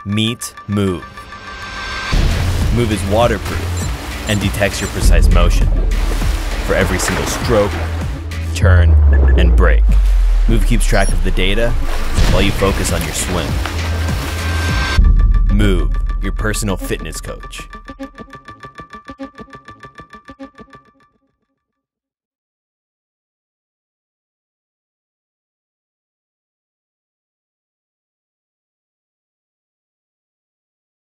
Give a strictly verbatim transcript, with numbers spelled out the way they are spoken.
Meet Moov. Moov is waterproof and detects your precise motion for every single stroke, turn, and break. Moov keeps track of the data while you focus on your swim. Moov, your personal fitness coach.